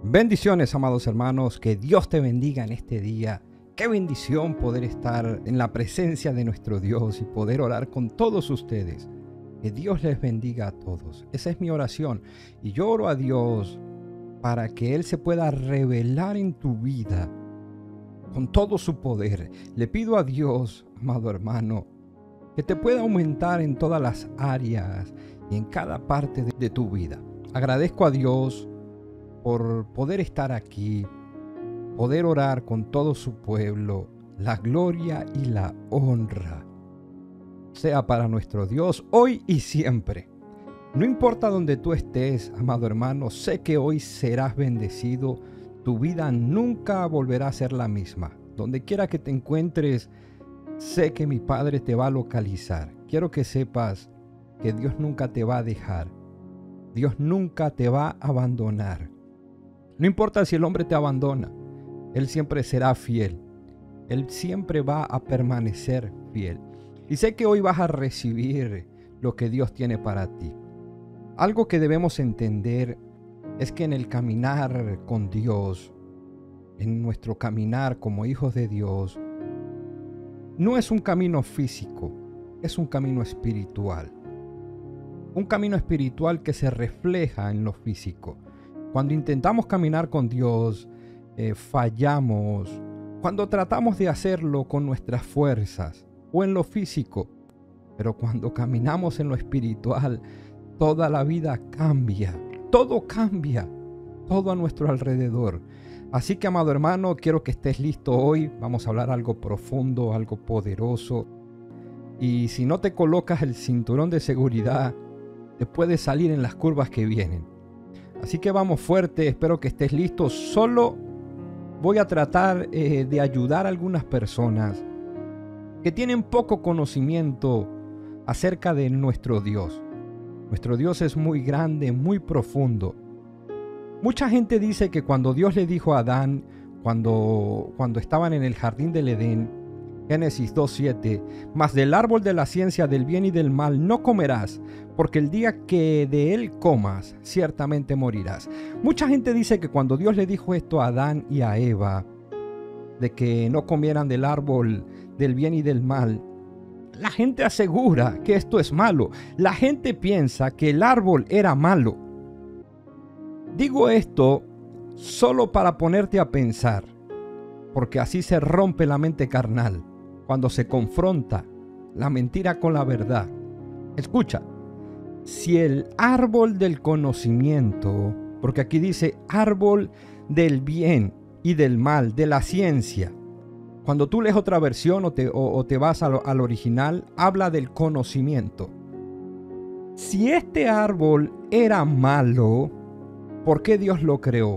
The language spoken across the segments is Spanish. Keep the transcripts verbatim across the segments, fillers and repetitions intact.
Bendiciones, amados hermanos, que Dios te bendiga en este día. Qué bendición poder estar en la presencia de nuestro Dios y poder orar con todos ustedes. Que Dios les bendiga a todos. Esa es mi oración y yo oro a Dios para que Él se pueda revelar en tu vida con todo su poder. Le pido a Dios, amado hermano, que te pueda aumentar en todas las áreas y en cada parte de, de tu vida. Agradezco a Dios por poder estar aquí, poder orar con todo su pueblo. La gloria y la honra sea para nuestro Dios hoy y siempre. No importa donde tú estés, amado hermano, sé que hoy serás bendecido. Tu vida nunca volverá a ser la misma. Donde quiera que te encuentres, sé que mi Padre te va a localizar. Quiero que sepas que Dios nunca te va a dejar. Dios nunca te va a abandonar. No importa si el hombre te abandona, Él siempre será fiel. Él siempre va a permanecer fiel. Y sé que hoy vas a recibir lo que Dios tiene para ti. Algo que debemos entender es que en el caminar con Dios, en nuestro caminar como hijos de Dios, no es un camino físico, es un camino espiritual. Un camino espiritual que se refleja en lo físico. Cuando intentamos caminar con Dios, eh, fallamos. Cuando tratamos de hacerlo con nuestras fuerzas o en lo físico. Pero cuando caminamos en lo espiritual, toda la vida cambia. Todo cambia. Todo a nuestro alrededor. Así que, amado hermano, quiero que estés listo hoy. Vamos a hablar algo profundo, algo poderoso. Y si no te colocas el cinturón de seguridad, te puedes salir en las curvas que vienen. Así que vamos fuerte, espero que estés listo. Solo voy a tratar eh, de ayudar a algunas personas que tienen poco conocimiento acerca de nuestro Dios. Nuestro Dios es muy grande, muy profundo. Mucha gente dice que cuando Dios le dijo a Adán, cuando, cuando estaban en el jardín del Edén, Génesis dos siete, mas del árbol de la ciencia del bien y del mal no comerás, porque el día que de él comas, ciertamente morirás. Mucha gente dice que cuando Dios le dijo esto a Adán y a Eva, de que no comieran del árbol del bien y del mal, la gente asegura que esto es malo. La gente piensa que el árbol era malo. Digo esto solo para ponerte a pensar, porque así se rompe la mente carnal cuando se confronta la mentira con la verdad. Escucha, si el árbol del conocimiento, porque aquí dice árbol del bien y del mal, de la ciencia. Cuando tú lees otra versión o te, o, o te vas al, al original, habla del conocimiento. Si este árbol era malo, ¿por qué Dios lo creó?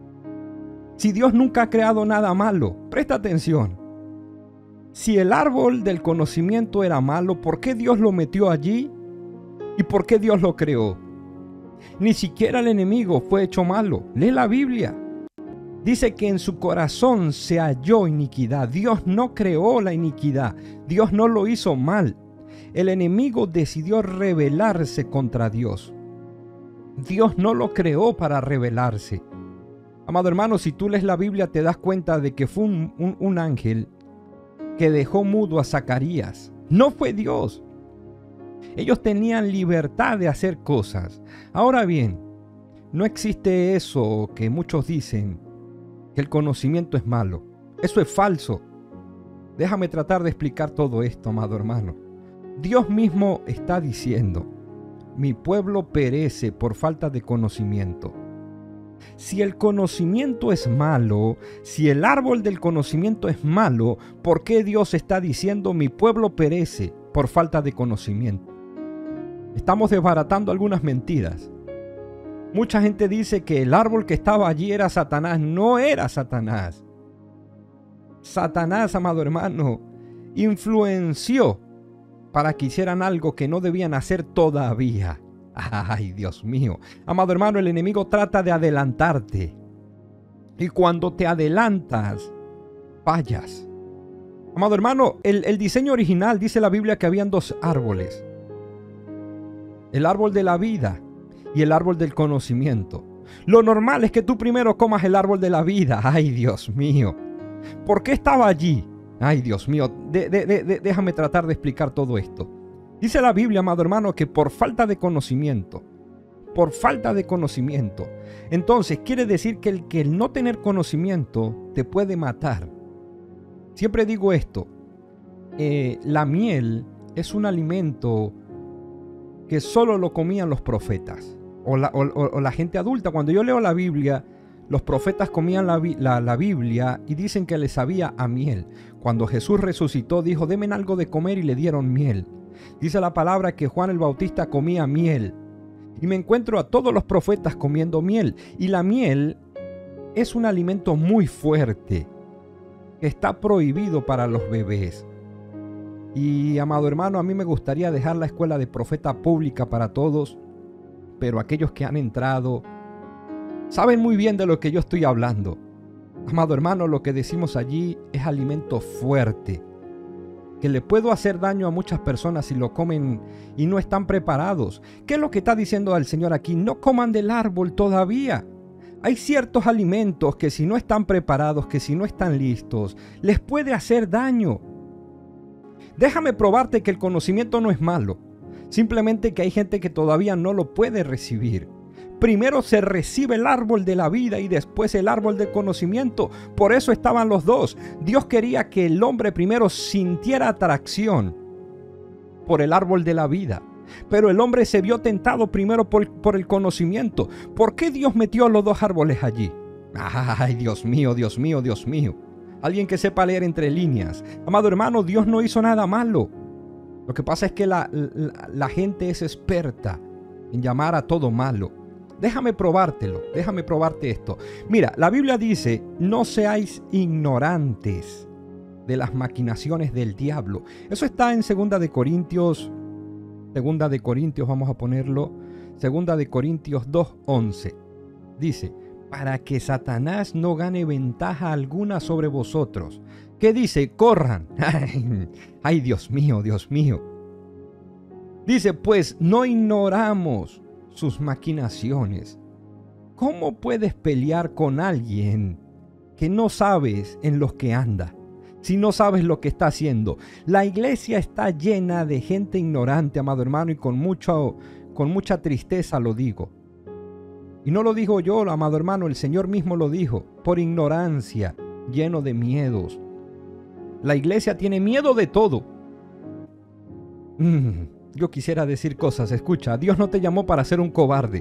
Si Dios nunca ha creado nada malo, presta atención. Si el árbol del conocimiento era malo, ¿por qué Dios lo metió allí? ¿Y por qué Dios lo creó? Ni siquiera el enemigo fue hecho malo. Lee la Biblia. Dice que en su corazón se halló iniquidad. Dios no creó la iniquidad. Dios no lo hizo mal. El enemigo decidió rebelarse contra Dios. Dios no lo creó para rebelarse. Amado hermano, si tú lees la Biblia te das cuenta de que fue un, un, un ángel que dejó mudo a Zacarías. No fue Dios. Ellos tenían libertad de hacer cosas. Ahora bien, no existe eso que muchos dicen, que el conocimiento es malo. Eso es falso. Déjame tratar de explicar todo esto, amado hermano. Dios mismo está diciendo, mi pueblo perece por falta de conocimiento. Si el conocimiento es malo, si el árbol del conocimiento es malo, ¿por qué Dios está diciendo mi pueblo perece por falta de conocimiento? Estamos desbaratando algunas mentiras. Mucha gente dice que el árbol que estaba allí era Satanás. No era Satanás. Satanás, amado hermano, influenció para que hicieran algo que no debían hacer todavía. Ay, Dios mío. Amado hermano, el enemigo trata de adelantarte. Y cuando te adelantas, fallas. Amado hermano, el, el diseño original dice la Biblia que habían dos árboles. El árbol de la vida y el árbol del conocimiento. Lo normal es que tú primero comas el árbol de la vida. Ay, Dios mío. ¿Por qué estaba allí? Ay, Dios mío. De, de, de, déjame tratar de explicar todo esto. Dice la Biblia, amado hermano, que por falta de conocimiento, por falta de conocimiento, entonces quiere decir que el que el no tener conocimiento te puede matar. Siempre digo esto, eh, la miel es un alimento que solo lo comían los profetas o la, o, o la gente adulta. Cuando yo leo la Biblia, los profetas comían la, la, la Biblia y dicen que les sabía a miel. Cuando Jesús resucitó, dijo, denme algo de comer y le dieron miel. Dice la palabra que Juan el Bautista comía miel. Y me encuentro a todos los profetas comiendo miel. Y la miel es un alimento muy fuerte que está prohibido para los bebés. Y amado hermano, a mí me gustaría dejar la escuela de profeta pública para todos, pero aquellos que han entrado saben muy bien de lo que yo estoy hablando. Amado hermano, lo que decimos allí es alimento fuerte, que le puede hacer daño a muchas personas si lo comen y no están preparados. ¿Qué es lo que está diciendo el Señor aquí? No coman del árbol todavía. Hay ciertos alimentos que si no están preparados, que si no están listos, les puede hacer daño. Déjame probarte que el conocimiento no es malo, simplemente que hay gente que todavía no lo puede recibir. Primero se recibe el árbol de la vida y después el árbol del conocimiento. Por eso estaban los dos. Dios quería que el hombre primero sintiera atracción por el árbol de la vida. Pero el hombre se vio tentado primero por, por el conocimiento. ¿Por qué Dios metió los dos árboles allí? Ay, Dios mío, Dios mío, Dios mío. Alguien que sepa leer entre líneas. Amado hermano, Dios no hizo nada malo. Lo que pasa es que la, la, la gente es experta en llamar a todo malo. Déjame probártelo, déjame probarte esto. Mira, la Biblia dice, no seáis ignorantes de las maquinaciones del diablo. Eso está en segunda de Corintios, segunda de Corintios, vamos a ponerlo, segunda de Corintios dos once. Dice, para que Satanás no gane ventaja alguna sobre vosotros. ¿Qué dice? Corran. Ay, Dios mío, Dios mío. Dice, pues no ignoramos sus maquinaciones. ¿Cómo puedes pelear con alguien que no sabes en los que anda? Si no sabes lo que está haciendo. La iglesia está llena de gente ignorante, amado hermano, y con, mucho, con mucha tristeza lo digo. Y no lo digo yo, amado hermano, el Señor mismo lo dijo, por ignorancia, lleno de miedos. La iglesia tiene miedo de todo. Mm, yo quisiera decir cosas, escucha, Dios no te llamó para ser un cobarde.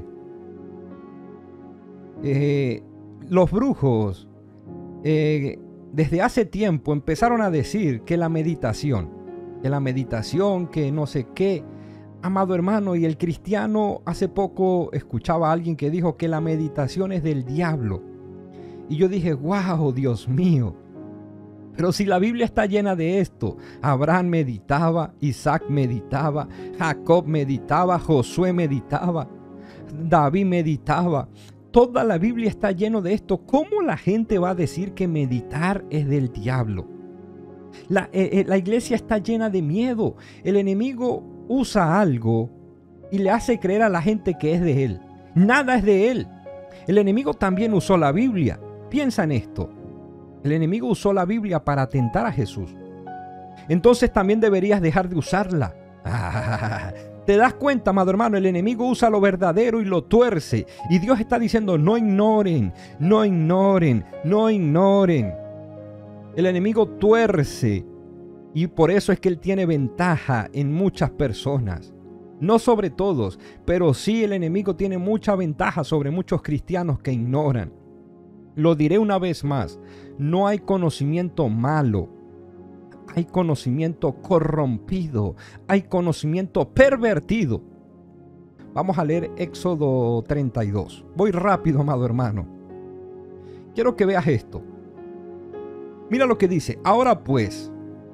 Eh, los brujos, eh, desde hace tiempo empezaron a decir que la meditación, que la meditación, que no sé qué. Amado hermano, y el cristiano, hace poco escuchaba a alguien que dijo que la meditación es del diablo. Y yo dije, wow, Dios mío. Pero si la Biblia está llena de esto, Abraham meditaba, Isaac meditaba, Jacob meditaba, Josué meditaba, David meditaba. Toda la Biblia está llena de esto. ¿Cómo la gente va a decir que meditar es del diablo? La, eh, la iglesia está llena de miedo. El enemigo usa algo y le hace creer a la gente que es de él. Nada es de él. El enemigo también usó la Biblia. Piensa en esto. El enemigo usó la Biblia para tentar a Jesús. Entonces también deberías dejar de usarla. Ah, ¿te das cuenta, amado hermano? El enemigo usa lo verdadero y lo tuerce. Y Dios está diciendo, no ignoren, no ignoren, no ignoren. El enemigo tuerce. Y por eso es que él tiene ventaja en muchas personas. No sobre todos, pero sí el enemigo tiene mucha ventaja sobre muchos cristianos que ignoran. Lo diré una vez más, no hay conocimiento malo, hay conocimiento corrompido, hay conocimiento pervertido. Vamos a leer Éxodo treinta y dos. Voy rápido, amado hermano. Quiero que veas esto. Mira lo que dice, ahora pues,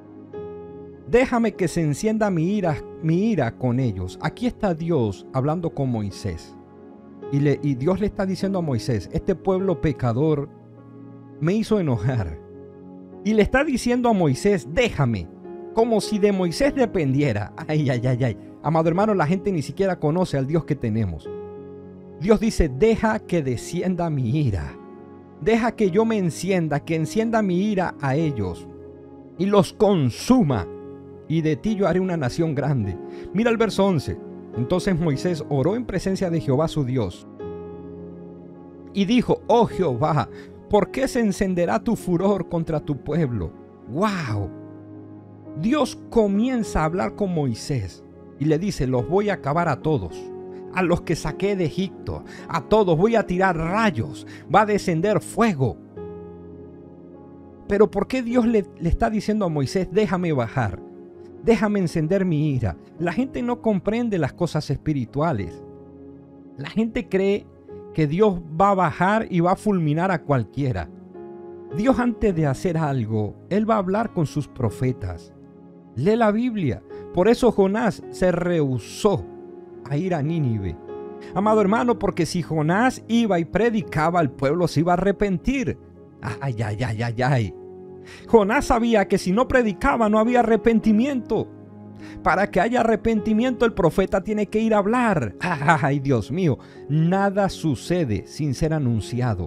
déjame que se encienda mi ira, mi ira con ellos. Aquí está Dios hablando con Moisés. Y, le, y Dios le está diciendo a Moisés, este pueblo pecador me hizo enojar. Y le está diciendo a Moisés, déjame, como si de Moisés dependiera. Ay, ay, ay, ay. Amado hermano, la gente ni siquiera conoce al Dios que tenemos. Dios dice, deja que descienda mi ira. Deja que yo me encienda, que encienda mi ira a ellos y los consuma. Y de ti yo haré una nación grande. Mira el verso once. Entonces Moisés oró en presencia de Jehová su Dios. Y dijo, oh Jehová, ¿por qué se encenderá tu furor contra tu pueblo? ¡Wow! Dios comienza a hablar con Moisés y le dice, los voy a acabar a todos. A los que saqué de Egipto, a todos voy a tirar rayos, va a descender fuego. Pero ¿por qué Dios le, le está diciendo a Moisés, déjame bajar, déjame encender mi ira? La gente no comprende las cosas espirituales. La gente cree que Dios va a bajar y va a fulminar a cualquiera. Dios, antes de hacer algo, Él va a hablar con sus profetas. Lee la Biblia. Por eso Jonás se rehusó a ir a Nínive. Amado hermano, porque si Jonás iba y predicaba, el pueblo se iba a arrepentir. Ay, ay, ay, ay, ay. Jonás sabía que si no predicaba no había arrepentimiento. Para que haya arrepentimiento, el profeta tiene que ir a hablar. Ay, Dios mío, nada sucede sin ser anunciado.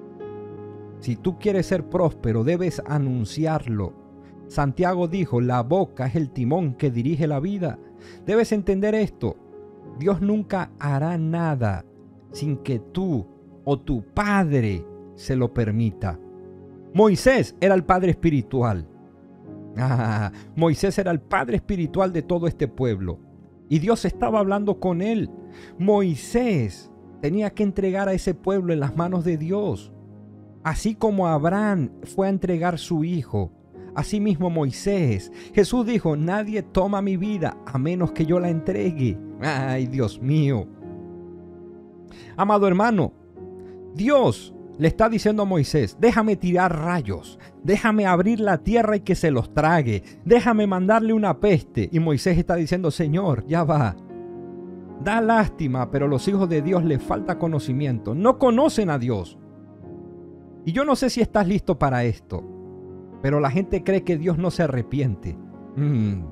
Si tú quieres ser próspero, debes anunciarlo. Santiago dijo, la boca es el timón que dirige la vida. Debes entender esto. Dios nunca hará nada sin que tú o tu padre se lo permita. Moisés era el padre espiritual. Ah, Moisés era el padre espiritual de todo este pueblo. Y Dios estaba hablando con él. Moisés tenía que entregar a ese pueblo en las manos de Dios. Así como Abraham fue a entregar su hijo, asimismo Moisés. Jesús dijo, nadie toma mi vida a menos que yo la entregue. Ay, Dios mío. Amado hermano, Dios le está diciendo a Moisés, déjame tirar rayos, déjame abrir la tierra y que se los trague, déjame mandarle una peste. Y Moisés está diciendo, Señor, ya va. Da lástima, pero los hijos de Dios les falta conocimiento, no conocen a Dios. Y yo no sé si estás listo para esto, pero la gente cree que Dios no se arrepiente. Mm.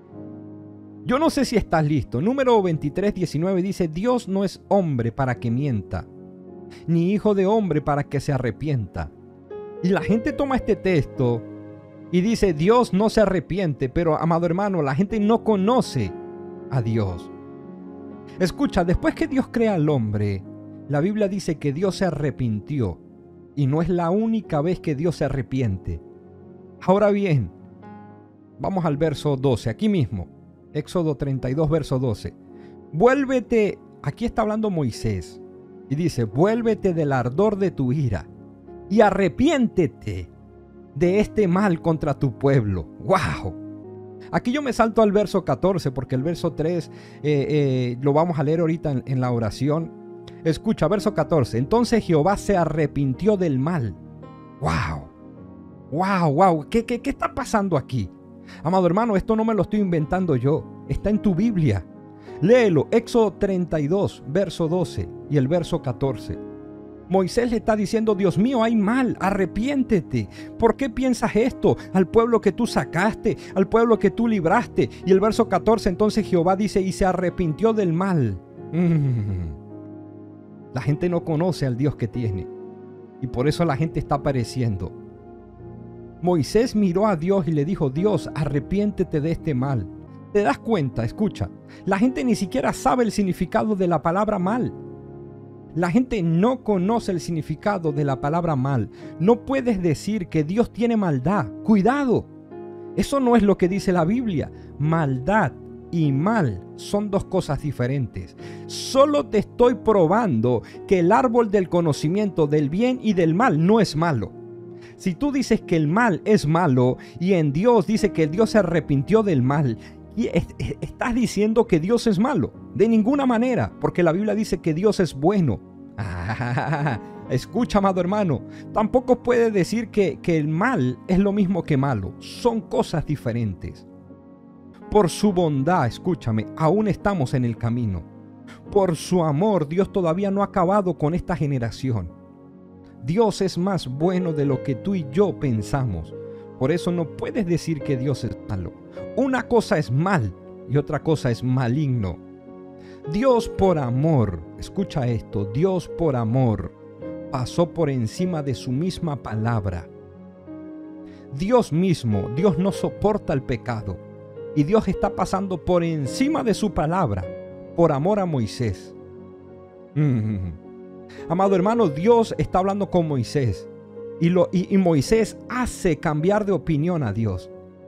Yo no sé si estás listo. Número veintitrés, diecinueve dice, Dios no es hombre para que mienta, ni hijo de hombre para que se arrepienta. Y la gente toma este texto y dice, Dios no se arrepiente, pero amado hermano, la gente no conoce a Dios. Escucha, después que Dios crea al hombre, la Biblia dice que Dios se arrepintió. Y no es la única vez que Dios se arrepiente. Ahora bien, vamos al verso doce, aquí mismo. Éxodo treinta y dos, verso doce. Vuélvete, aquí está hablando Moisés. Y dice, vuélvete del ardor de tu ira y arrepiéntete de este mal contra tu pueblo. ¡Wow! Aquí yo me salto al verso catorce porque el verso tres eh, eh, lo vamos a leer ahorita en, en la oración. Escucha, verso catorce. Entonces Jehová se arrepintió del mal. ¡Wow! ¡Wow! ¡Wow! ¿Qué, qué, qué está pasando aquí? Amado hermano, esto no me lo estoy inventando yo. Está en tu Biblia. Léelo, Éxodo treinta y dos, verso doce y el verso catorce. Moisés le está diciendo, Dios mío, hay mal, arrepiéntete. ¿Por qué piensas esto? Al pueblo que tú sacaste, al pueblo que tú libraste. Y el verso catorce, entonces Jehová dice, y se arrepintió del mal. Mm. La gente no conoce al Dios que tiene. Y por eso la gente está pereciendo. Moisés miró a Dios y le dijo, Dios, arrepiéntete de este mal. ¿Te das cuenta? Escucha, la gente ni siquiera sabe el significado de la palabra mal. La gente no conoce el significado de la palabra mal. No puedes decir que Dios tiene maldad. Cuidado. Eso no es lo que dice la Biblia. Maldad y mal son dos cosas diferentes. Solo te estoy probando que el árbol del conocimiento del bien y del mal no es malo. Si tú dices que el mal es malo y en Dios dice que Dios se arrepintió del mal, y estás diciendo que Dios es malo. De ninguna manera, porque la Biblia dice que Dios es bueno. Ah, escucha, amado hermano, tampoco puede decir que, que el mal es lo mismo que malo. Son cosas diferentes. Por su bondad, escúchame, aún estamos en el camino. Por su amor, Dios todavía no ha acabado con esta generación. Dios es más bueno de lo que tú y yo pensamos. Por eso no puedes decir que Dios es malo. Una cosa es mal y otra cosa es maligno. Dios por amor, escucha esto, Dios por amor pasó por encima de su misma palabra. Dios mismo, Dios no soporta el pecado y Dios está pasando por encima de su palabra por amor a Moisés. Mm. Amado hermano, Dios está hablando con Moisés y, lo, y, y Moisés hace cambiar de opinión a Dios.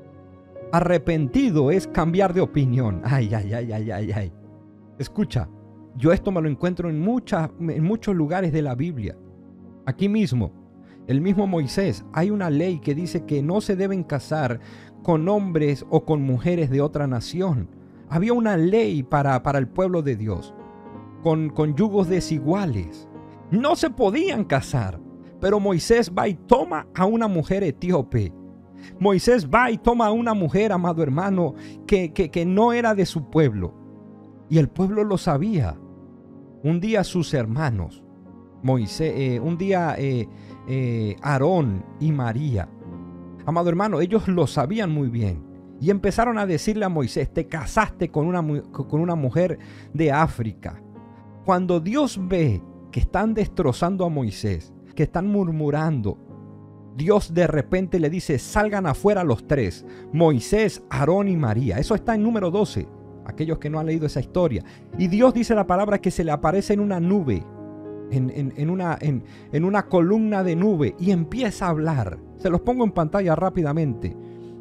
Arrepentido es cambiar de opinión. Ay, ay, ay, ay, ay, ay. Escucha, yo esto me lo encuentro en, muchas, en muchos lugares de la Biblia. Aquí mismo, el mismo Moisés, hay una ley que dice que no se deben casar con hombres o con mujeres de otra nación. Había una ley para, para el pueblo de Dios, con, con yugos desiguales. No se podían casar, pero Moisés va y toma a una mujer etíope. Moisés va y toma a una mujer, amado hermano, que, que, que no era de su pueblo. Y el pueblo lo sabía. Un día sus hermanos, Moisés, eh, un día eh, eh, Aarón y María, amado hermano, ellos lo sabían muy bien. Y empezaron a decirle a Moisés, te casaste con una, con una mujer de África. Cuando Dios ve que están destrozando a Moisés, que están murmurando, Dios de repente le dice, salgan afuera los tres, Moisés, Aarón y María. Eso está en número doce. Aquellos que no han leído esa historia. Y Dios dice la palabra que se le aparece en una nube, en, en, en, una, en, en una columna de nube, y empieza a hablar. Se los pongo en pantalla rápidamente.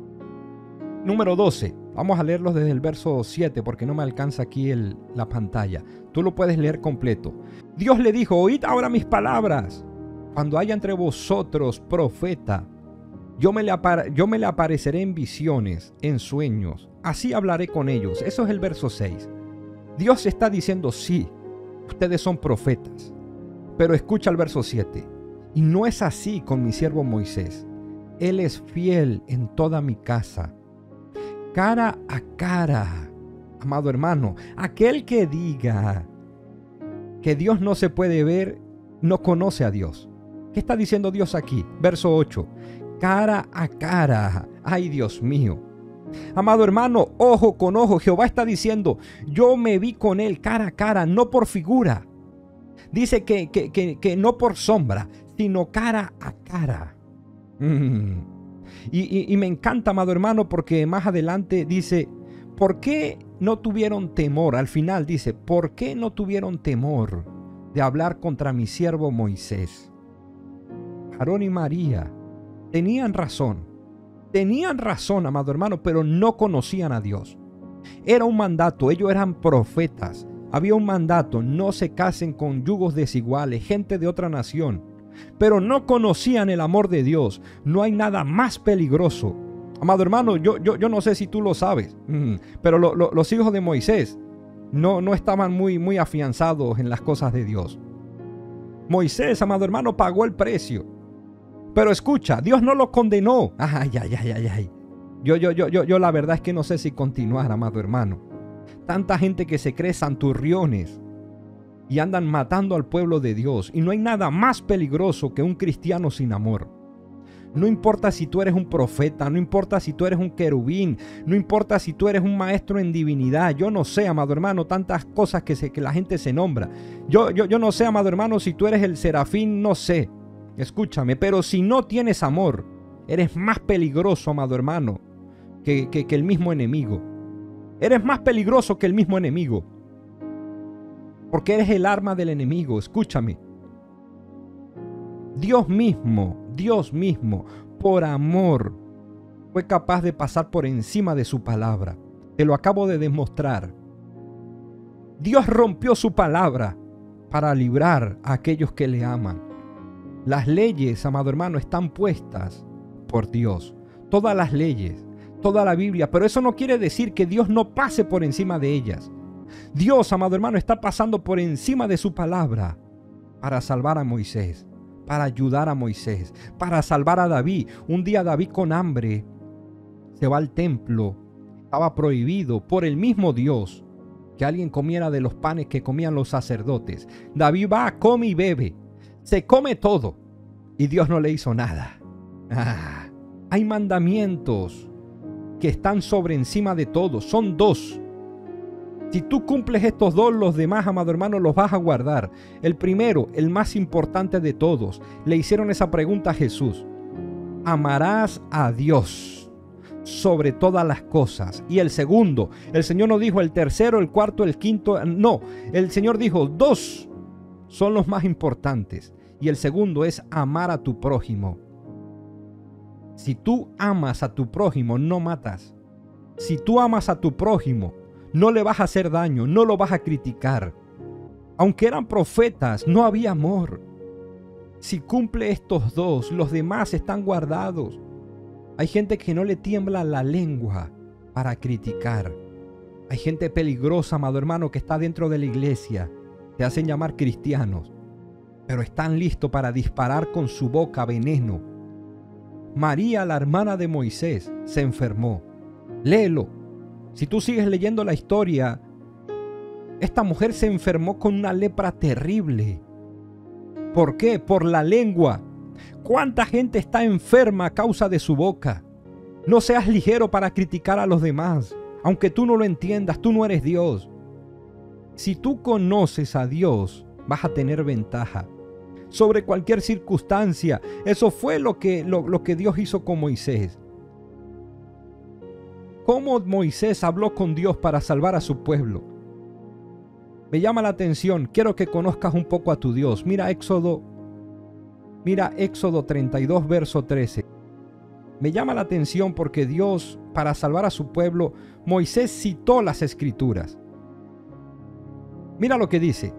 Número doce. Vamos a leerlos desde el verso siete porque no me alcanza aquí el, la pantalla. Tú lo puedes leer completo. Dios le dijo, oíd ahora mis palabras. Cuando haya entre vosotros profeta, Yo me, le yo me le apareceré en visiones, en sueños. Así hablaré con ellos. Eso es el verso seis. Dios está diciendo, sí, ustedes son profetas. Pero escucha el verso siete. Y no es así con mi siervo Moisés. Él es fiel en toda mi casa. Cara a cara, amado hermano, aquel que diga que Dios no se puede ver, no conoce a Dios. ¿Qué está diciendo Dios aquí? Verso ocho. Cara a cara. Ay, Dios mío. Amado hermano, ojo con ojo. Jehová está diciendo, yo me vi con él cara a cara, no por figura. Dice que, que, que, que no por sombra, sino cara a cara. Mm. Y, y, y me encanta, amado hermano, porque más adelante dice, ¿por qué no tuvieron temor? Al final dice, ¿por qué no tuvieron temor de hablar contra mi siervo Moisés? Aarón y María tenían razón, tenían razón, amado hermano, pero no conocían a Dios. Era un mandato, ellos eran profetas. Había un mandato, no se casen con yugos desiguales, gente de otra nación. Pero no conocían el amor de Dios. No hay nada más peligroso. Amado hermano, yo, yo, yo no sé si tú lo sabes, pero lo, lo, los hijos de Moisés no, no estaban muy, muy afianzados en las cosas de Dios. Moisés, amado hermano, pagó el precio. Pero escucha, Dios no lo condenó. Ay, ay, ay, ay, ay. Yo, yo, yo, yo, yo la verdad es que no sé si continuar, amado hermano. Tanta gente que se cree santurriones y andan matando al pueblo de Dios. Y no hay nada más peligroso que un cristiano sin amor. No importa si tú eres un profeta, no importa si tú eres un querubín, no importa si tú eres un maestro en divinidad. Yo no sé, amado hermano, tantas cosas que, se, que la gente se nombra. Yo, yo, yo no sé, amado hermano, si tú eres el serafín, no sé. Escúchame, pero si no tienes amor, eres más peligroso, amado hermano, que, que, que el mismo enemigo. Eres más peligroso que el mismo enemigo. Porque eres el arma del enemigo, escúchame. Dios mismo, Dios mismo, por amor, fue capaz de pasar por encima de su palabra. Te lo acabo de demostrar. Dios rompió su palabra para librar a aquellos que le aman. Las leyes, amado hermano, están puestas por Dios. Todas las leyes, toda la Biblia. Pero eso no quiere decir que Dios no pase por encima de ellas. Dios, amado hermano, está pasando por encima de su palabra para salvar a Moisés, para ayudar a Moisés, para salvar a David. Un día David con hambre se va al templo. Estaba prohibido por el mismo Dios que alguien comiera de los panes que comían los sacerdotes. David va, come y bebe. Se come todo y Dios no le hizo nada. Ah, hay mandamientos que están sobre encima de todo. Son dos. Si tú cumples estos dos, los demás, amado hermano, los vas a guardar. El primero, el más importante de todos, le hicieron esa pregunta a Jesús. Amarás a Dios sobre todas las cosas. Y el segundo, el Señor no dijo el tercero, el cuarto, el quinto, no. El Señor dijo dos son los más importantes. Y el segundo es amar a tu prójimo. Si tú amas a tu prójimo, no matas. Si tú amas a tu prójimo, no le vas a hacer daño, no lo vas a criticar. Aunque eran profetas, no había amor. Si cumple estos dos, los demás están guardados. Hay gente que no le tiembla la lengua para criticar. Hay gente peligrosa, amado hermano, que está dentro de la iglesia. Se hacen llamar cristianos, pero están listos para disparar con su boca veneno. María, la hermana de Moisés, se enfermó. Léelo. Si tú sigues leyendo la historia, esta mujer se enfermó con una lepra terrible. ¿Por qué? Por la lengua. ¿Cuánta gente está enferma a causa de su boca? No seas ligero para criticar a los demás. Aunque tú no lo entiendas, tú no eres Dios. Si tú conoces a Dios, vas a tener ventaja sobre cualquier circunstancia. Eso fue lo que, lo, lo que Dios hizo con Moisés. ¿Cómo Moisés habló con Dios para salvar a su pueblo? Me llama la atención. Quiero que conozcas un poco a tu Dios. Mira Éxodo, mira Éxodo treinta y dos, verso trece. Me llama la atención porque Dios, para salvar a su pueblo, Moisés citó las Escrituras. Mira lo que dice.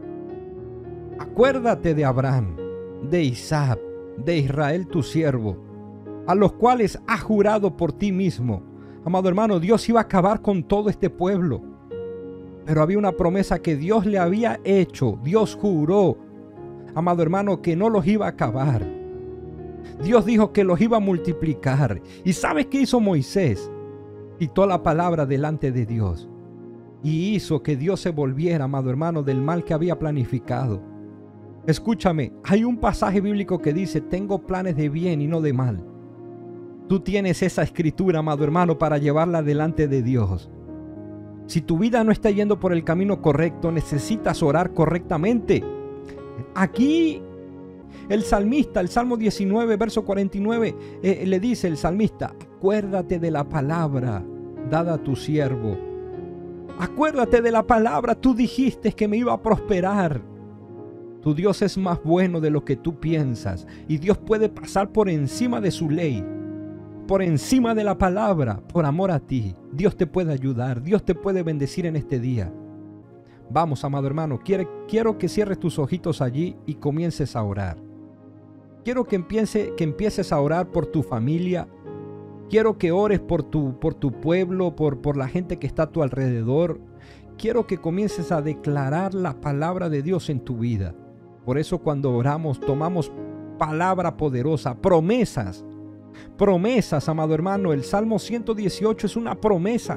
Acuérdate de Abraham, de Isaac, de Israel tu siervo, a los cuales has jurado por ti mismo. Amado hermano, Dios iba a acabar con todo este pueblo. Pero había una promesa que Dios le había hecho. Dios juró, amado hermano, que no los iba a acabar. Dios dijo que los iba a multiplicar. ¿Y sabes qué hizo Moisés? Citó la palabra delante de Dios y hizo que Dios se volviera, amado hermano, del mal que había planificado. Escúchame, hay un pasaje bíblico que dice: tengo planes de bien y no de mal. Tú tienes esa escritura, amado hermano, para llevarla delante de Dios. Si tu vida no está yendo por el camino correcto, necesitas orar correctamente. Aquí el salmista, el Salmo diecinueve, verso cuarenta y nueve, eh, le dice el salmista: acuérdate de la palabra dada a tu siervo. Acuérdate de la palabra, tú dijiste que me iba a prosperar. Tu Dios es más bueno de lo que tú piensas, y Dios puede pasar por encima de su ley, por encima de la palabra, por amor a ti. Dios te puede ayudar, Dios te puede bendecir en este día. Vamos, amado hermano, quiero, quiero que cierres tus ojitos allí y comiences a orar. Quiero que, empiece, que empieces a orar por tu familia. Quiero que ores por tu, por tu pueblo, por, por la gente que está a tu alrededor. Quiero que comiences a declarar la palabra de Dios en tu vida. Por eso cuando oramos tomamos palabra poderosa, promesas. Promesas, amado hermano. El Salmo ciento dieciocho es una promesa.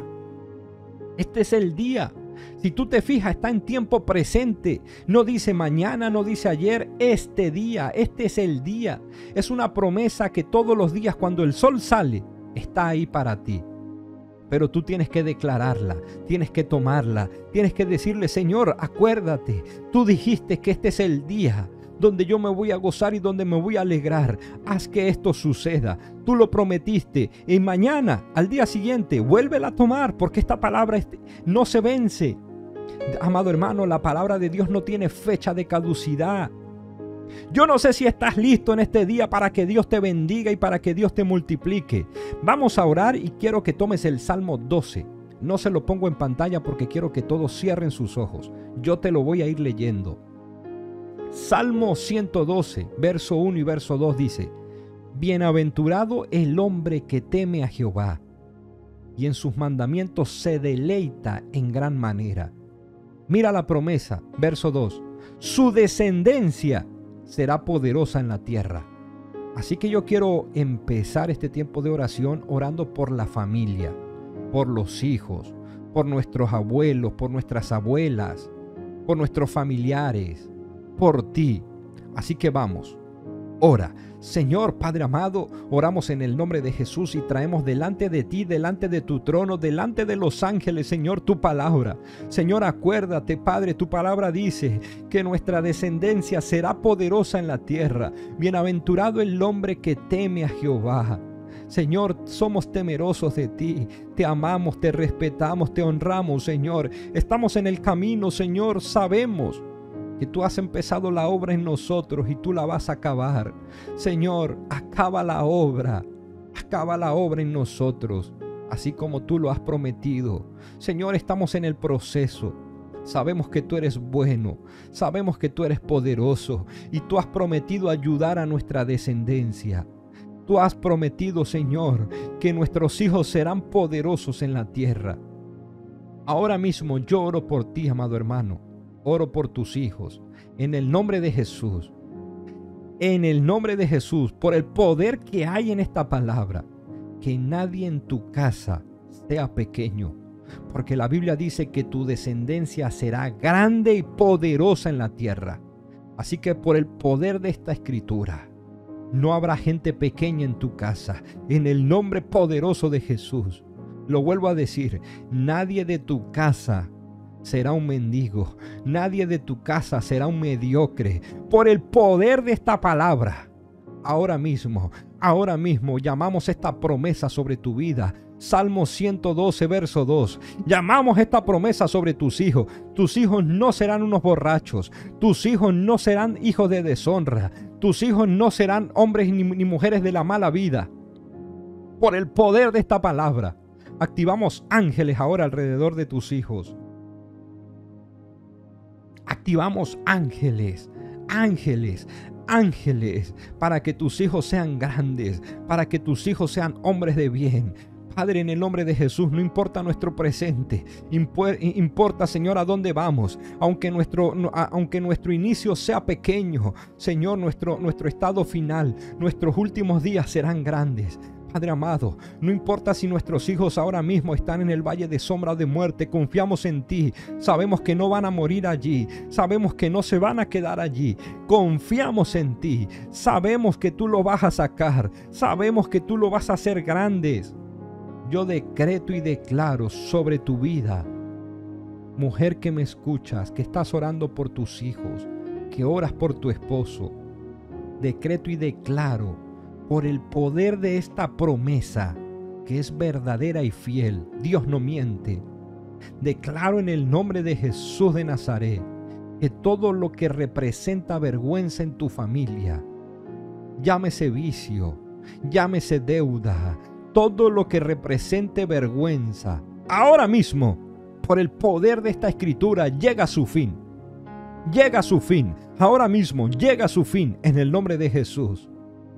Este es el día. Si tú te fijas, está en tiempo presente. No dice mañana, no dice ayer. Este día, este es el día. Es una promesa que todos los días cuando el sol sale, está ahí para ti. Pero tú tienes que declararla, tienes que tomarla, tienes que decirle: Señor, acuérdate, tú dijiste que este es el día donde yo me voy a gozar y donde me voy a alegrar. Haz que esto suceda. Tú lo prometiste. Y mañana, al día siguiente, vuélvela a tomar, porque esta palabra no se vence. Amado hermano, la palabra de Dios no tiene fecha de caducidad. Yo no sé si estás listo en este día para que Dios te bendiga y para que Dios te multiplique. Vamos a orar y quiero que tomes el Salmo doce. No se lo pongo en pantalla porque quiero que todos cierren sus ojos. Yo te lo voy a ir leyendo. Salmo ciento doce, verso uno y verso dos dice: bienaventurado el hombre que teme a Jehová, y en sus mandamientos se deleita en gran manera. Mira la promesa, verso dos: su descendencia será poderosa en la tierra. Así que yo quiero empezar este tiempo de oración orando por la familia, por los hijos, por nuestros abuelos, por nuestras abuelas, por nuestros familiares, por ti. Así que vamos. ora. Señor Padre amado, oramos en el nombre de Jesús y traemos delante de ti, delante de tu trono, delante de los ángeles, Señor, tu palabra. Señor, acuérdate, Padre, tu palabra dice que nuestra descendencia será poderosa en la tierra. Bienaventurado el hombre que teme a Jehová. Señor, somos temerosos de ti, te amamos, te respetamos, te honramos, Señor. Estamos en el camino, Señor, sabemos que tú has empezado la obra en nosotros y tú la vas a acabar. Señor, acaba la obra, acaba la obra en nosotros, así como tú lo has prometido. Señor, estamos en el proceso. Sabemos que tú eres bueno, sabemos que tú eres poderoso y tú has prometido ayudar a nuestra descendencia. Tú has prometido, Señor, que nuestros hijos serán poderosos en la tierra. Ahora mismo yo oro por ti, amado hermano. Oro por tus hijos, en el nombre de Jesús, en el nombre de Jesús, por el poder que hay en esta palabra, que nadie en tu casa sea pequeño, porque la Biblia dice que tu descendencia será grande y poderosa en la tierra. Así que por el poder de esta escritura, no habrá gente pequeña en tu casa, en el nombre poderoso de Jesús. Lo vuelvo a decir, nadie de tu casa será un mendigo, nadie de tu casa será un mediocre, por el poder de esta palabra. Ahora mismo, ahora mismo llamamos esta promesa sobre tu vida. Salmo ciento doce, verso dos. Llamamos esta promesa sobre tus hijos. Tus hijos no serán unos borrachos, tus hijos no serán hijos de deshonra, tus hijos no serán hombres ni, ni mujeres de la mala vida. Por el poder de esta palabra, activamos ángeles ahora alrededor de tus hijos. Activamos ángeles, ángeles, ángeles, para que tus hijos sean grandes, para que tus hijos sean hombres de bien. Padre, en el nombre de Jesús, no importa nuestro presente, importa, Señor, a dónde vamos, aunque nuestro, aunque nuestro inicio sea pequeño, Señor, nuestro, nuestro estado final, nuestros últimos días serán grandes. Padre amado, no importa si nuestros hijos ahora mismo están en el valle de sombra de muerte, confiamos en ti, sabemos que no van a morir allí, sabemos que no se van a quedar allí, confiamos en ti, sabemos que tú lo vas a sacar, sabemos que tú lo vas a hacer grandes. Yo decreto y declaro sobre tu vida, mujer que me escuchas, que estás orando por tus hijos, que oras por tu esposo, decreto y declaro por el poder de esta promesa que es verdadera y fiel. Dios no miente. Declaro en el nombre de Jesús de Nazaret que todo lo que representa vergüenza en tu familia, llámese vicio, llámese deuda, todo lo que represente vergüenza, ahora mismo, por el poder de esta escritura, llega a su fin. Llega a su fin. Ahora mismo llega a su fin en el nombre de Jesús.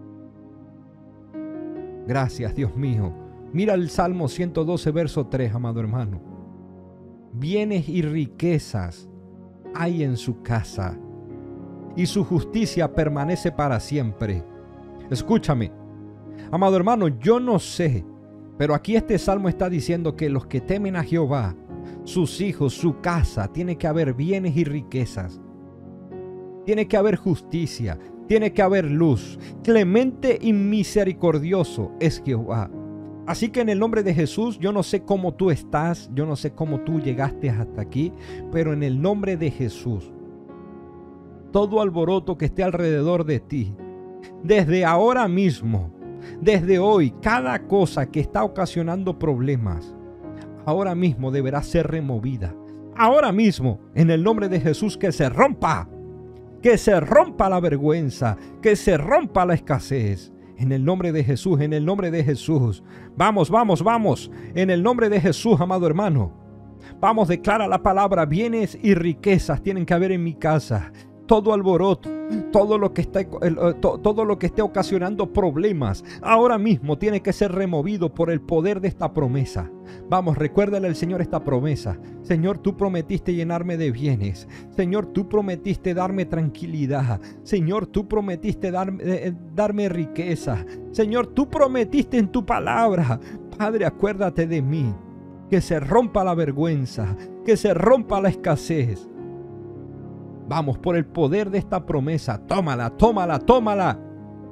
Gracias, Dios mío. Mira el Salmo ciento doce, verso tres, amado hermano. Bienes y riquezas hay en su casa, y su justicia permanece para siempre. Escúchame, amado hermano, yo no sé, pero aquí este salmo está diciendo que los que temen a Jehová, sus hijos, su casa, tiene que haber bienes y riquezas. Tiene que haber justicia. Tiene que haber luz. Clemente y misericordioso es Jehová. Así que en el nombre de Jesús, yo no sé cómo tú estás, yo no sé cómo tú llegaste hasta aquí, pero en el nombre de Jesús, todo alboroto que esté alrededor de ti, desde ahora mismo, desde hoy, cada cosa que está ocasionando problemas, ahora mismo deberá ser removida. Ahora mismo, en el nombre de Jesús, que se rompa. Que se rompa la vergüenza, que se rompa la escasez. En el nombre de Jesús, en el nombre de Jesús. Vamos, vamos, vamos. En el nombre de Jesús, amado hermano. Vamos, declara la palabra. Bienes y riquezas tienen que haber en mi casa. Todo alboroto, todo lo que esté, todo lo que esté ocasionando problemas, ahora mismo tiene que ser removido por el poder de esta promesa. Vamos, recuérdale al Señor esta promesa. Señor, tú prometiste llenarme de bienes. Señor, tú prometiste darme tranquilidad. Señor, tú prometiste darme, eh, darme riqueza. Señor, tú prometiste en tu palabra. Padre, acuérdate de mí. Que se rompa la vergüenza, que se rompa la escasez. Vamos, por el poder de esta promesa, tómala, tómala, tómala.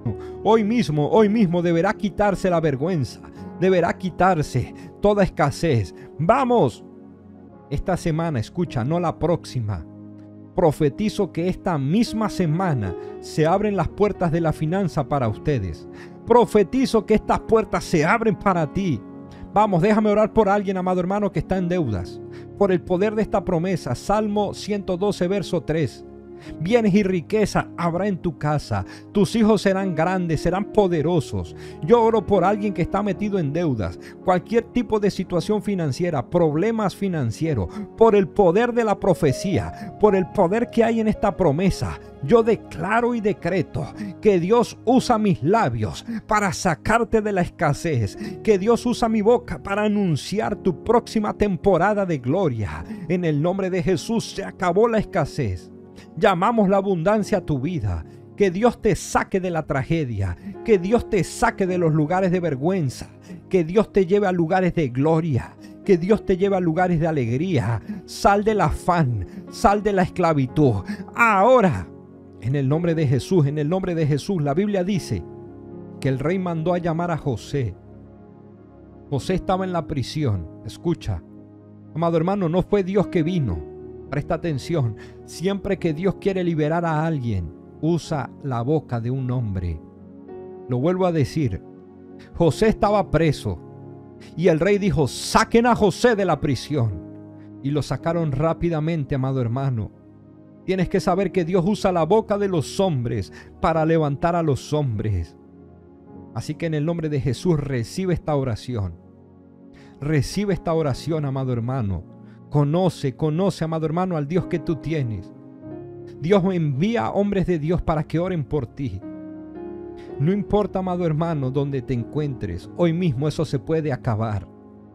Hoy mismo, hoy mismo deberá quitarse la vergüenza, deberá quitarse toda escasez. ¡Vamos! Esta semana, escucha, no la próxima. Profetizo que esta misma semana se abren las puertas de la finanza para ustedes. Profetizo que estas puertas se abren para ti. Vamos, déjame orar por alguien, amado hermano, que está en deudas. Por el poder de esta promesa, Salmo ciento doce, verso tres. Bienes y riqueza habrá en tu casa. Tus hijos serán grandes, serán poderosos. Yo oro por alguien que está metido en deudas, cualquier tipo de situación financiera, problemas financieros, por el poder de la profecía, por el poder que hay en esta promesa. Yo declaro y decreto que Dios usa mis labios para sacarte de la escasez, que Dios usa mi boca para anunciar tu próxima temporada de gloria. En el nombre de Jesús se acabó la escasez. Llamamos la abundancia a tu vida. Que Dios te saque de la tragedia. Que Dios te saque de los lugares de vergüenza. Que Dios te lleve a lugares de gloria. Que Dios te lleve a lugares de alegría. Sal del afán. Sal de la esclavitud. Ahora, en el nombre de Jesús, en el nombre de Jesús, la Biblia dice que el rey mandó a llamar a José. José estaba en la prisión. Escucha, amado hermano, no fue Dios que vino. Presta atención, siempre que Dios quiere liberar a alguien, usa la boca de un hombre. Lo vuelvo a decir, José estaba preso y el rey dijo, saquen a José de la prisión. Y lo sacaron rápidamente, amado hermano. Tienes que saber que Dios usa la boca de los hombres para levantar a los hombres. Así que en el nombre de Jesús recibe esta oración. Recibe esta oración, amado hermano. Conoce, conoce, amado hermano, al Dios que tú tienes. Dios envía a hombres de Dios para que oren por ti. No importa, amado hermano, donde te encuentres, hoy mismo eso se puede acabar.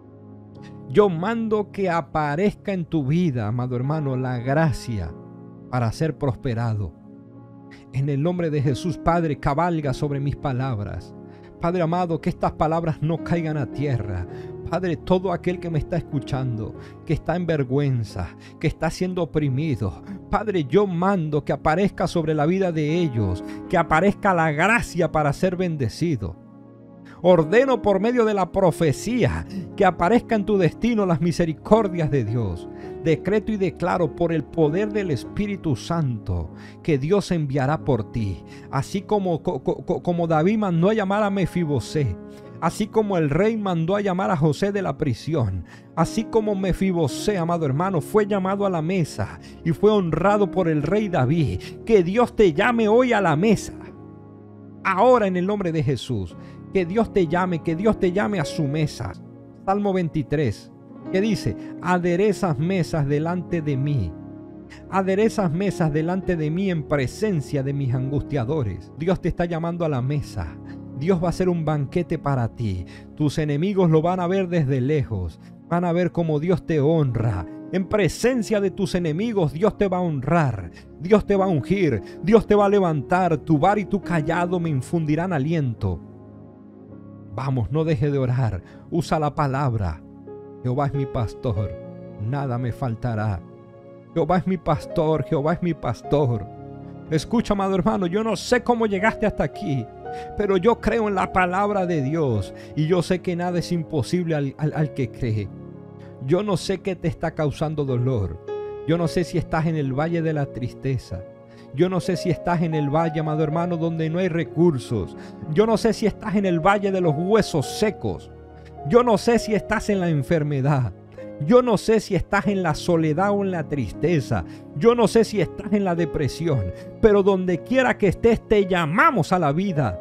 Yo mando que aparezca en tu vida, amado hermano, la gracia para ser prosperado. En el nombre de Jesús, Padre, cabalga sobre mis palabras. Padre amado, que estas palabras no caigan a tierra. Padre, todo aquel que me está escuchando, que está en vergüenza, que está siendo oprimido, Padre, yo mando que aparezca sobre la vida de ellos, que aparezca la gracia para ser bendecido. Ordeno por medio de la profecía que aparezca en tu destino las misericordias de Dios. Decreto y declaro por el poder del Espíritu Santo que Dios enviará por ti. Así como, co, co, como David mandó a llamar a Mefibosé, así como el rey mandó a llamar a José de la prisión, así como Mefibosé, amado hermano, fue llamado a la mesa y fue honrado por el rey David. Que Dios te llame hoy a la mesa. Ahora en el nombre de Jesús. Que Dios te llame, que Dios te llame a su mesa. Salmo veintitrés, que dice, aderezas mesas delante de mí. Aderezas mesas delante de mí en presencia de mis angustiadores. Dios te está llamando a la mesa. Dios va a hacer un banquete para ti. Tus enemigos lo van a ver desde lejos. Van a ver cómo Dios te honra. En presencia de tus enemigos, Dios te va a honrar. Dios te va a ungir. Dios te va a levantar. Tu vara y tu cayado me infundirán aliento. Vamos, no deje de orar. Usa la palabra. Jehová es mi pastor, nada me faltará. Jehová es mi pastor, Jehová es mi pastor. Escucha, amado hermano, yo no sé cómo llegaste hasta aquí, pero yo creo en la palabra de Dios y yo sé que nada es imposible al, al, al que cree. Yo no sé qué te está causando dolor. Yo no sé si estás en el valle de la tristeza. Yo no sé si estás en el valle, amado hermano, donde no hay recursos. Yo no sé si estás en el valle de los huesos secos. Yo no sé si estás en la enfermedad. Yo no sé si estás en la soledad o en la tristeza. Yo no sé si estás en la depresión. Pero donde quiera que estés, te llamamos a la vida.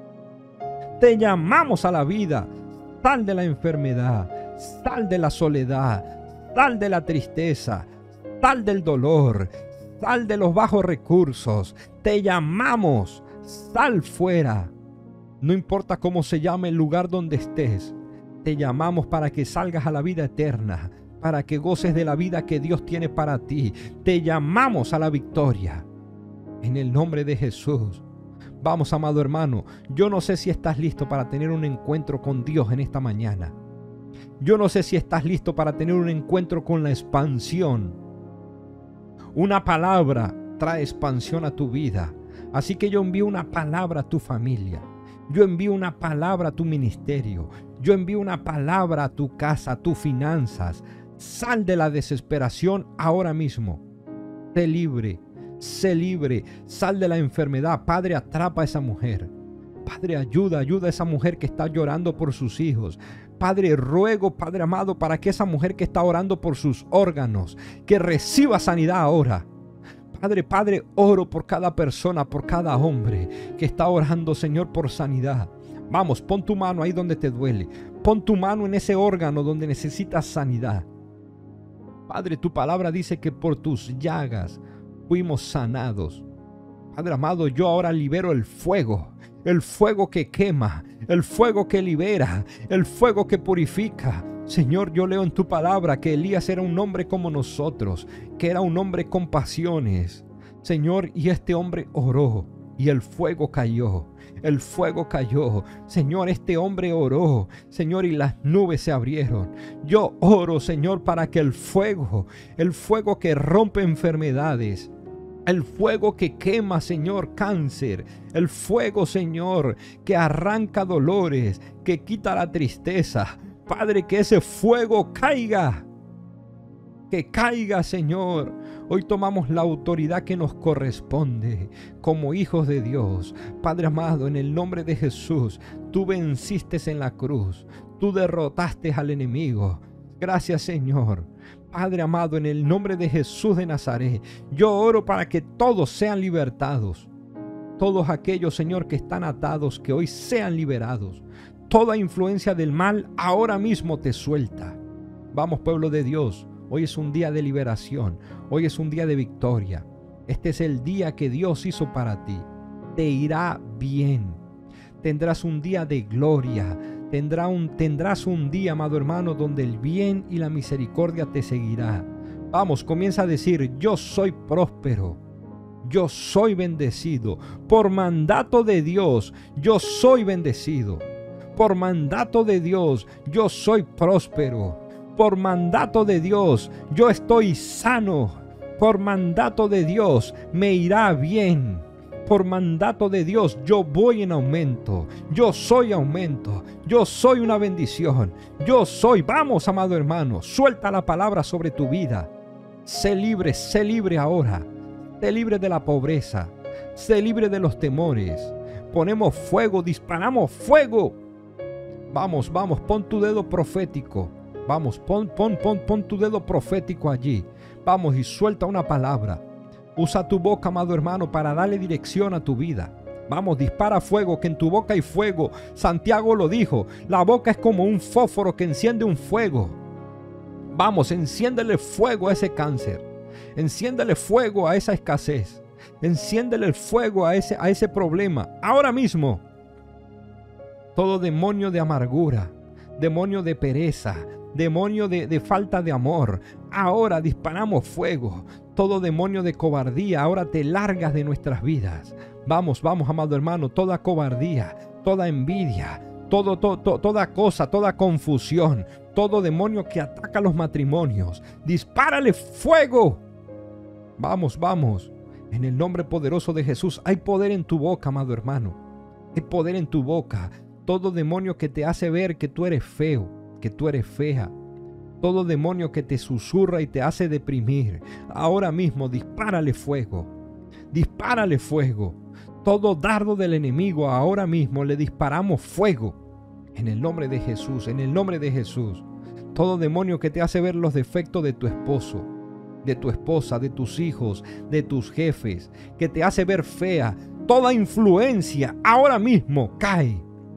Te llamamos a la vida. Sal de la enfermedad. Sal de la soledad. Sal de la tristeza. Sal del dolor. Sal de los bajos recursos. Te llamamos. Sal fuera. No importa cómo se llame el lugar donde estés. Te llamamos para que salgas a la vida eterna. Para que goces de la vida que Dios tiene para ti. Te llamamos a la victoria. En el nombre de Jesús. Vamos, amado hermano. Yo no sé si estás listo para tener un encuentro con Dios en esta mañana. Yo no sé si estás listo para tener un encuentro con la expansión. Una palabra trae expansión a tu vida. Así que yo envío una palabra a tu familia. Yo envío una palabra a tu ministerio. Yo envío una palabra a tu casa, a tus finanzas. Sal de la desesperación ahora mismo. Sé libre, sé libre. Sal de la enfermedad. Padre, atrapa a esa mujer. Padre, ayuda, ayuda a esa mujer que está llorando por sus hijos. Padre, ruego, Padre amado, para que esa mujer que está orando por sus órganos, que reciba sanidad ahora. Padre, Padre, oro por cada persona, por cada hombre que está orando, Señor, por sanidad. Vamos, pon tu mano ahí donde te duele. Pon tu mano en ese órgano donde necesitas sanidad. Padre, tu palabra dice que por tus llagas fuimos sanados. Padre amado, yo ahora libero el fuego. El fuego que quema, el fuego que libera, el fuego que purifica. Señor, yo leo en tu palabra que Elías era un hombre como nosotros, que era un hombre con pasiones. Señor, y este hombre oró y el fuego cayó, el fuego cayó. Señor, este hombre oró, Señor, y las nubes se abrieron. Yo oro, Señor, para que el fuego, el fuego que rompe enfermedades, el fuego que quema, Señor, cáncer. El fuego, Señor, que arranca dolores, que quita la tristeza. Padre, que ese fuego caiga. Que caiga, Señor. Hoy tomamos la autoridad que nos corresponde como hijos de Dios. Padre amado, en el nombre de Jesús, tú venciste en la cruz. Tú derrotaste al enemigo. Gracias, Señor. Padre amado, en el nombre de Jesús de Nazaret, yo oro para que todos sean libertados. Todos aquellos, Señor, que están atados, que hoy sean liberados. Toda influencia del mal ahora mismo te suelta. Vamos, pueblo de Dios, hoy es un día de liberación. Hoy es un día de victoria. Este es el día que Dios hizo para ti. Te irá bien. Tendrás un día de gloria. Tendrá un, tendrás un día, amado hermano, donde el bien y la misericordia te seguirá. Vamos, comienza a decir: yo soy próspero, yo soy bendecido. Por mandato de Dios, yo soy bendecido. Por mandato de Dios, yo soy próspero. Por mandato de Dios, yo estoy sano. Por mandato de Dios, me irá bien. Por mandato de Dios, yo voy en aumento. Yo soy aumento. Yo soy una bendición. Yo soy. Vamos, amado hermano, suelta la palabra sobre tu vida. Sé libre, sé libre ahora. Sé libre de la pobreza. Sé libre de los temores. Ponemos fuego, disparamos fuego. Vamos, vamos, pon tu dedo profético. Vamos, pon, pon, pon, pon tu dedo profético allí. Vamos y suelta una palabra. Usa tu boca, amado hermano, para darle dirección a tu vida. Vamos, dispara fuego, que en tu boca hay fuego. Santiago lo dijo, la boca es como un fósforo que enciende un fuego. Vamos, enciéndele fuego a ese cáncer. Enciéndele fuego a esa escasez. Enciéndele el fuego a ese, a ese problema. Ahora mismo, todo demonio de amargura, demonio de pereza, demonio de, de falta de amor, ahora disparamos fuego. Todo demonio de cobardía, ahora te largas de nuestras vidas. Vamos, vamos, amado hermano, toda cobardía, toda envidia, todo, todo, todo, toda cosa, toda confusión, todo demonio que ataca los matrimonios, dispárale fuego. Vamos, vamos, en el nombre poderoso de Jesús. Hay poder en tu boca, amado hermano. Hay poder en tu boca. Todo demonio que te hace ver que tú eres feo, que tú eres fea. Todo demonio que te susurra y te hace deprimir, ahora mismo dispárale fuego. Dispárale fuego. Todo dardo del enemigo, ahora mismo le disparamos fuego. En el nombre de Jesús, en el nombre de Jesús. Todo demonio que te hace ver los defectos de tu esposo, de tu esposa, de tus hijos, de tus jefes, que te hace ver fea. Toda influencia, ahora mismo cae.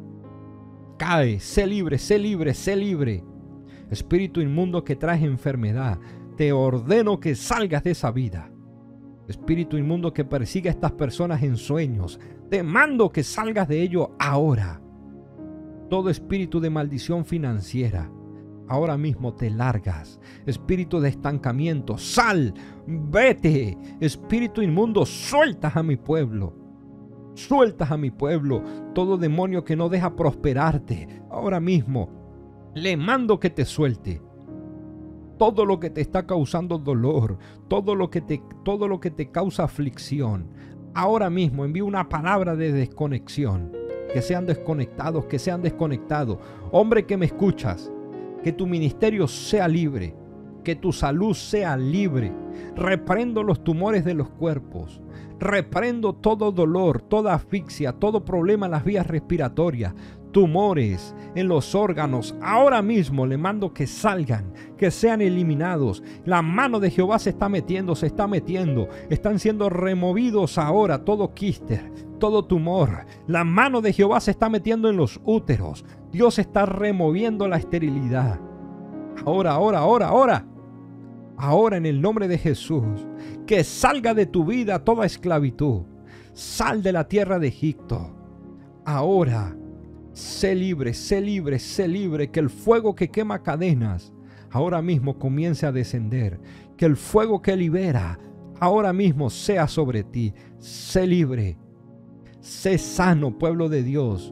Cae, sé libre, sé libre, sé libre. Espíritu inmundo que trae enfermedad, te ordeno que salgas de esa vida. Espíritu inmundo que persigue a estas personas en sueños, te mando que salgas de ello ahora. Todo espíritu de maldición financiera, ahora mismo te largas. Espíritu de estancamiento, sal, vete. Espíritu inmundo, sueltas a mi pueblo. Sueltas a mi pueblo. Todo demonio que no deja prosperarte, ahora mismo le mando que te suelte. Todo lo que te está causando dolor, todo lo que te, todo lo que te causa aflicción, Ahora mismo envío una palabra de desconexión. Que sean desconectados, que sean desconectados. Hombre que me escuchas, que tu ministerio sea libre, que tu salud sea libre. Reprendo los tumores de los cuerpos. Reprendo todo dolor, toda asfixia, todo problema en las vías respiratorias, tumores en los órganos. Ahora mismo le mando que salgan, que sean eliminados. La mano de Jehová se está metiendo, se está metiendo. Están siendo removidos ahora todo quiste, todo tumor. La mano de Jehová se está metiendo en los úteros. Dios está removiendo la esterilidad. Ahora, ahora, ahora, ahora. Ahora en el nombre de Jesús, que salga de tu vida toda esclavitud. Sal de la tierra de Egipto. Ahora, sé libre, sé libre, sé libre. Que el fuego que quema cadenas ahora mismo comience a descender. Que el fuego que libera ahora mismo sea sobre ti. Sé libre. Sé sano, pueblo de Dios.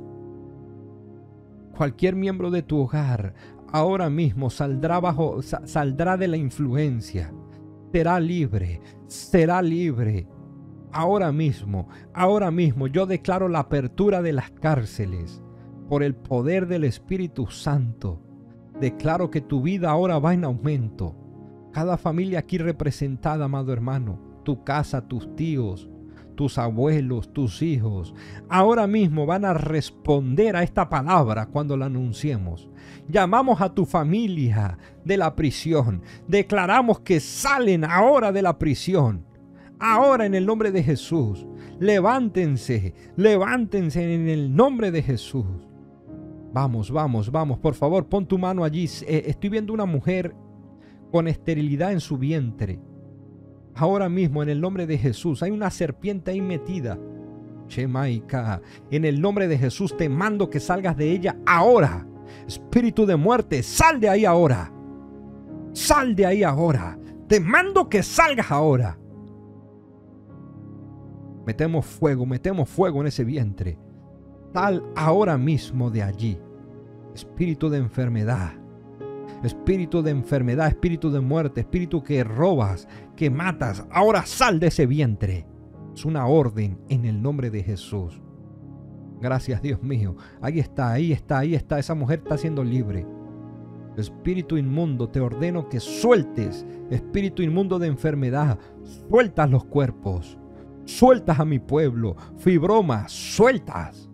Cualquier miembro de tu hogar ahora mismo saldrá, bajo, saldrá de la influencia. Será libre, será libre. Ahora mismo, ahora mismo yo declaro la apertura de las cárceles por el poder del Espíritu Santo. Declaro que tu vida ahora va en aumento. Cada familia aquí representada, amado hermano, tu casa, tus tíos, tus abuelos, tus hijos, ahora mismo van a responder a esta palabra cuando la anunciemos. Llamamos a tu familia de la prisión. Declaramos que salen ahora de la prisión. Ahora en el nombre de Jesús. Levántense, levántense en el nombre de Jesús. Vamos, vamos, vamos. Por favor, pon tu mano allí. Eh, estoy viendo una mujer con esterilidad en su vientre. Ahora mismo, en el nombre de Jesús, hay una serpiente ahí metida. Shemaika, en el nombre de Jesús te mando que salgas de ella ahora. Espíritu de muerte, sal de ahí ahora. Sal de ahí ahora. Te mando que salgas ahora. Metemos fuego, metemos fuego en ese vientre. Sal ahora mismo de allí. Espíritu de enfermedad. Espíritu de enfermedad, espíritu de muerte, espíritu que robas, que matas. Ahora sal de ese vientre. Es una orden en el nombre de Jesús. Gracias, Dios mío. Ahí está, ahí está, ahí está. Esa mujer está siendo libre. Espíritu inmundo, te ordeno que sueltes. Espíritu inmundo de enfermedad, sueltas los cuerpos. Sueltas a mi pueblo. Fibromas, sueltas.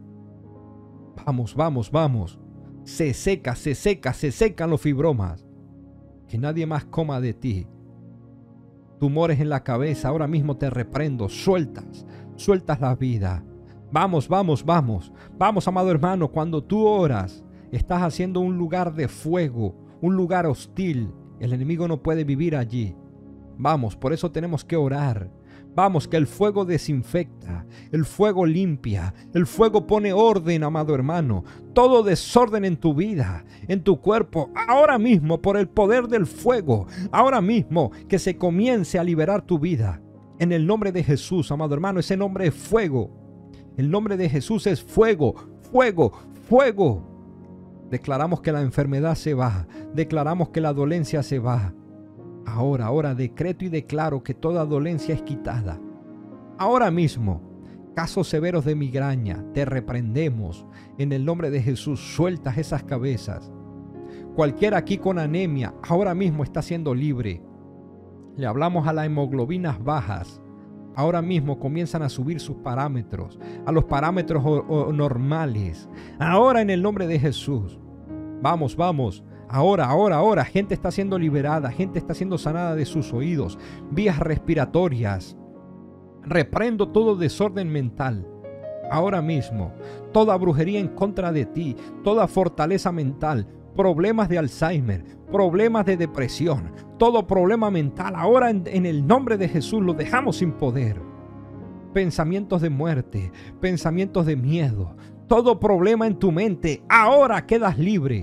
Vamos, vamos, vamos. Se seca, se seca, se secan los fibromas. Que nadie más coma de ti. Tumores en la cabeza, ahora mismo te reprendo. Sueltas, sueltas la vida. Vamos, vamos, vamos. Vamos, amado hermano, cuando tú oras, estás haciendo un lugar de fuego, un lugar hostil. El enemigo no puede vivir allí. Vamos, por eso tenemos que orar. Vamos, que el fuego desinfecta, el fuego limpia, el fuego pone orden, amado hermano. Todo desorden en tu vida, en tu cuerpo, ahora mismo por el poder del fuego, ahora mismo que se comience a liberar tu vida. En el nombre de Jesús, amado hermano, ese nombre es fuego. El nombre de Jesús es fuego, fuego, fuego. Declaramos que la enfermedad se va, declaramos que la dolencia se va. Ahora, ahora decreto y declaro que toda dolencia es quitada. Ahora mismo, casos severos de migraña, te reprendemos. En el nombre de Jesús, sueltas esas cabezas. Cualquiera aquí con anemia, ahora mismo está siendo libre. Le hablamos a las hemoglobinas bajas. Ahora mismo comienzan a subir sus parámetros, a los parámetros o, o normales. Ahora en el nombre de Jesús. Vamos, vamos. Ahora, ahora, ahora, gente está siendo liberada, gente está siendo sanada de sus oídos, vías respiratorias. Reprendo todo desorden mental. Ahora mismo, toda brujería en contra de ti, toda fortaleza mental, problemas de Alzheimer, problemas de depresión, todo problema mental, ahora en, en el nombre de Jesús lo dejamos sin poder. Pensamientos de muerte, pensamientos de miedo, todo problema en tu mente, ahora quedas libre.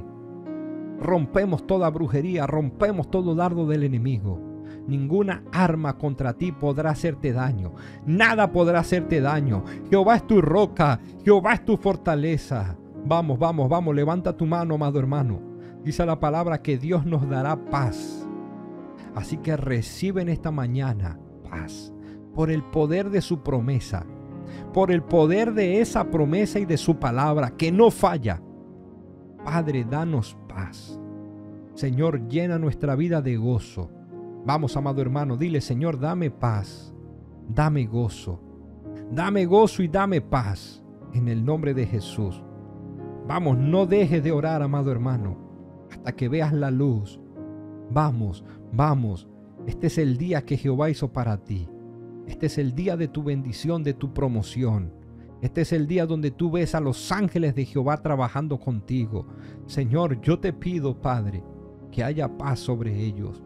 Rompemos toda brujería, rompemos todo dardo del enemigo. Ninguna arma contra ti podrá hacerte daño. Nada podrá hacerte daño. Jehová es tu roca, Jehová es tu fortaleza. Vamos, vamos, vamos, levanta tu mano, amado hermano. Dice la palabra que Dios nos dará paz. Así que recibe en esta mañana paz por el poder de su promesa. por el poder de esa promesa y de su palabra que no falla. Padre, danos paz. Señor, llena nuestra vida de gozo. Vamos, amado hermano, dile: Señor, dame paz, dame gozo, dame gozo y dame paz, en el nombre de Jesús. Vamos, no dejes de orar, amado hermano, hasta que veas la luz. Vamos, vamos, este es el día que Jehová hizo para ti. Este es el día de tu bendición, de tu promoción. Este es el día donde tú ves a los ángeles de Jehová trabajando contigo. Señor, yo te pido, Padre, que haya paz sobre ellos.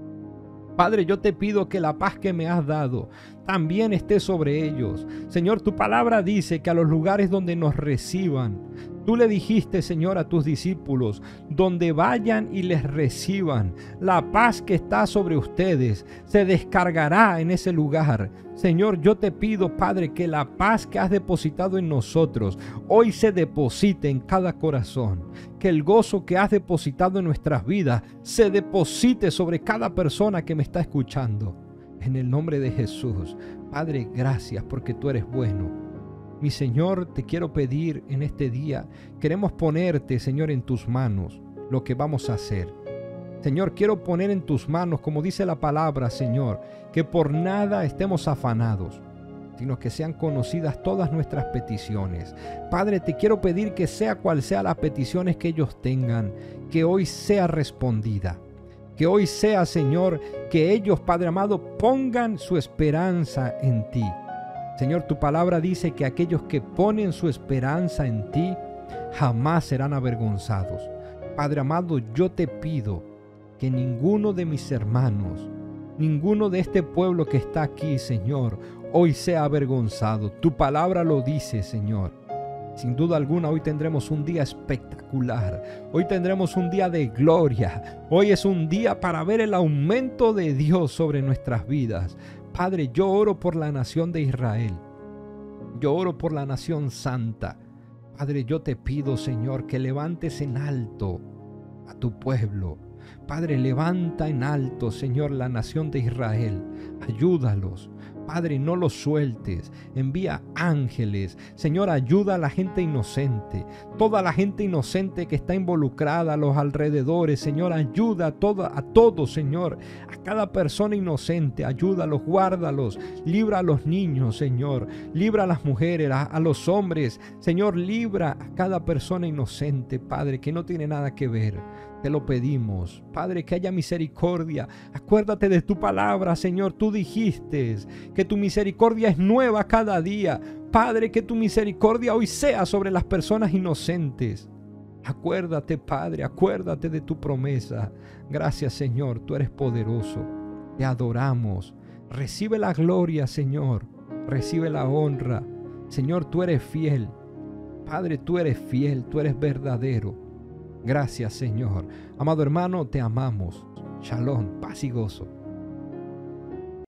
Padre, yo te pido que la paz que me has dado también esté sobre ellos. Señor, tu palabra dice que a los lugares donde nos reciban, tú le dijiste, Señor, a tus discípulos, donde vayan y les reciban, la paz que está sobre ustedes se descargará en ese lugar. Señor, yo te pido, Padre, que la paz que has depositado en nosotros hoy se deposite en cada corazón. Que el gozo que has depositado en nuestras vidas se deposite sobre cada persona que me está escuchando. En el nombre de Jesús. Padre, gracias porque tú eres bueno. Mi Señor, te quiero pedir en este día, queremos ponerte, Señor, en tus manos lo que vamos a hacer. Señor, quiero poner en tus manos, como dice la palabra, Señor, que por nada estemos afanados, sino que sean conocidas todas nuestras peticiones. Padre, te quiero pedir que sea cual sea las peticiones que ellos tengan, que hoy sea respondida. Que hoy sea, Señor, que ellos, Padre amado, pongan su esperanza en ti. Señor, tu palabra dice que aquellos que ponen su esperanza en ti jamás serán avergonzados. Padre amado, yo te pido que ninguno de mis hermanos, ninguno de este pueblo que está aquí, Señor, hoy sea avergonzado. Tu palabra lo dice, Señor. Sin duda alguna, hoy tendremos un día espectacular. Hoy tendremos un día de gloria. Hoy es un día para ver el aumento de Dios sobre nuestras vidas. Padre, yo oro por la nación de Israel. Yo oro por la nación santa. Padre, yo te pido, Señor, que levantes en alto a tu pueblo. Padre, levanta en alto, Señor, la nación de Israel. Ayúdalos. Padre, no los sueltes, envía ángeles. Señor, ayuda a la gente inocente, toda la gente inocente que está involucrada a los alrededores. Señor, ayuda a, toda, a todos, Señor, a cada persona inocente, ayúdalos, guárdalos, libra a los niños, Señor, libra a las mujeres, a, a los hombres. Señor, libra a cada persona inocente, Padre, que no tiene nada que ver. Te lo pedimos, Padre, que haya misericordia. Acuérdate de tu palabra, Señor. Tú dijiste que tu misericordia es nueva cada día. Padre, que tu misericordia hoy sea sobre las personas inocentes. Acuérdate, Padre, acuérdate de tu promesa. Gracias, Señor, tú eres poderoso. Te adoramos. Recibe la gloria, Señor. Recibe la honra. Señor, tú eres fiel. Padre, tú eres fiel, tú eres verdadero. Gracias, Señor. Amado hermano, te amamos. Shalom, paz y gozo.